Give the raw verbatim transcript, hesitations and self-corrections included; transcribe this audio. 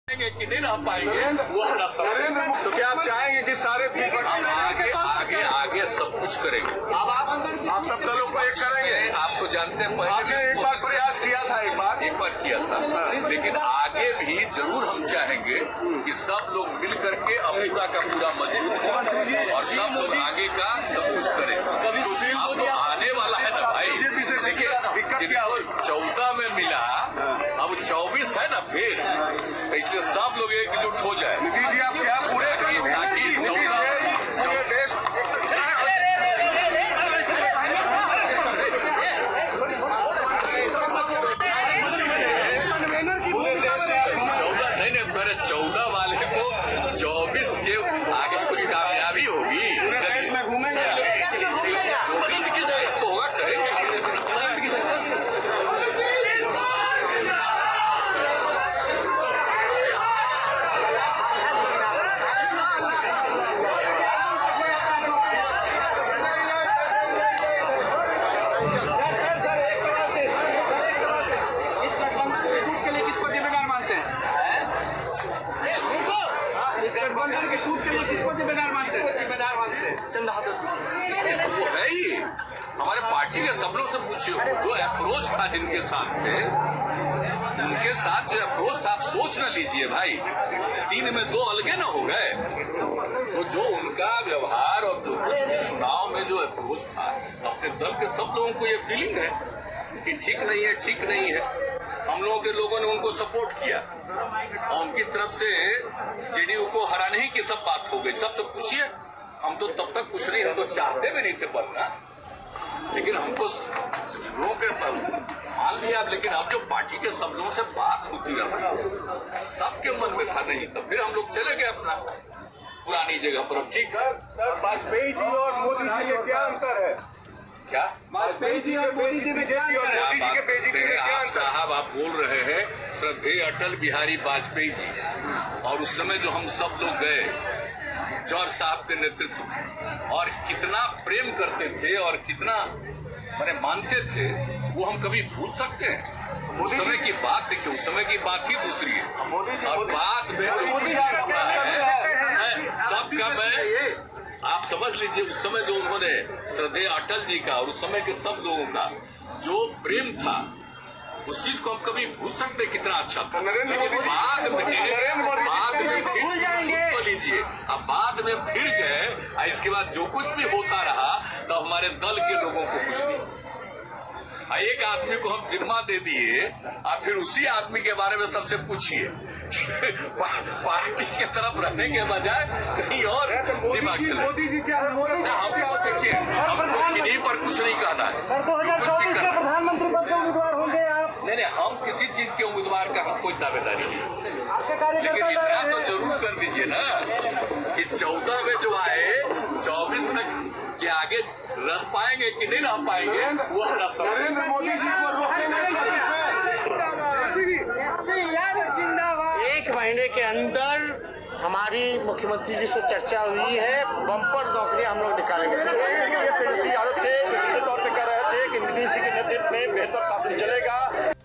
कि नहीं रह पाएंगे वो नरेंद्र मोदी। तो क्या आप चाहेंगे कि सारे हम आगे आगे आगे सब कुछ करेंगे। अब आप आप सब दलों को एक करेंगे। आपको जानते हैं पहले आपने एक बार प्रयास किया था, एक बार एक बार किया था, लेकिन आगे भी जरूर हम चाहेंगे कि सब लोग मिल करके अब पूरा का पूरा मजबूत हो और सब लोग आगे का सब कुछ करें। अब तो आने वाला है ना भाई, देखिए चौदह में मिला, अब चौबीस है ना, फिर इसलिए सब लोग एकजुट हो जाए। नीतीश जी आप क्या पूरे ताकि पूरे देश चौदह नहीं नहीं मेरे चौदह वाले को चौबीस के आगे कुछ कामयाबी होगी, देश में घूमेंगे तो होगा करेंगे। वो है ही हमारे पार्टी के सब लोग से पूछिए, जो अप्रोच था जिनके साथ थे, उनके साथ जो अप्रोच था, आप सोच न लीजिए भाई, तीन में दो अलगे न हो गए। तो जो उनका व्यवहार और जो चुनाव में जो अप्रोच था, अपने दल के सब लोगों को ये फीलिंग है कि ठीक नहीं है, ठीक नहीं है। हम लोगों के लोगों ने उनको सपोर्ट किया और उनकी तरफ से जेडीयू को हराने ही की सब बात हो गई। सब तो पूछिए, हम तो तब तक कुछ नहीं, हम तो चाहते भी नहीं थे बनना, लेकिन हमको लोगों के मान लिया। लेकिन अब जो पार्टी के सब लोगों से बात होती रही, सबके मन में था नहीं, तो फिर हम लोग चले गए अपना पुरानी जगह पर। अब ठीक है, वाजपेयी जी और मोदी जी में क्या अंतर है? क्या वाजपेयी जी और मोदी जी में क्या मोदी जी के बेटी में क्या आप साहब आप बोल रहे हैं श्रद्धेय अटल बिहारी वाजपेयी जी, और उस समय जो हम सब लोग गए जॉर्ज साहब के नेतृत्व में, और कितना प्रेम करते थे और कितना मैंने मानते थे, वो हम कभी भूल सकते हैं? उस समय की बात देखिए, उस समय की बात ही दूसरी है और बात में सब कब है आप समझ लीजिए। उस समय जो उन्होंने श्रद्धेय अटल जी का और उस समय के सब लोगों का जो प्रेम था, उस चीज को हम कभी भूल सकते कितना अच्छा था। लेकिन बाद में बाद में फिर लीजिए, अब बाद में फिर गए, इसके बाद जो कुछ भी होता रहा तो हमारे दल के लोगों को कुछ नहीं। एक आदमी को हम जिम्मा दे दिए और फिर उसी आदमी के बारे में सबसे पूछिए पार्टी के तरफ रहने के बजाय कहीं और दिमाग चले। मोदी जी क्या हमको देखिए, हमको किन्हीं पर कुछ नहीं कहना है। दो हजार चौबीस के प्रधानमंत्री पद के उम्मीदवार होंगे आप? नहीं नहीं, हम किसी चीज के उम्मीदवार का हम कोई दावेदारी नहीं, आपके लेकिन इतना कार्यकर्ता तो जरूर कर दीजिए ना कि चौदह में जो आए चौबीस तक के आगे रह पाएंगे कि नहीं रह पाएंगे वो नरेंद्र मोदी जी को रोकने में एक महीने के अंदर हमारी मुख्यमंत्री जी से चर्चा हुई है, बम्पर नौकरी हम लोग निकालेंगे। ये तेजस्वी यादव थे, तौर पे कह रहे थे कि नीतीश जी के नेतृत्व में बेहतर शासन चलेगा।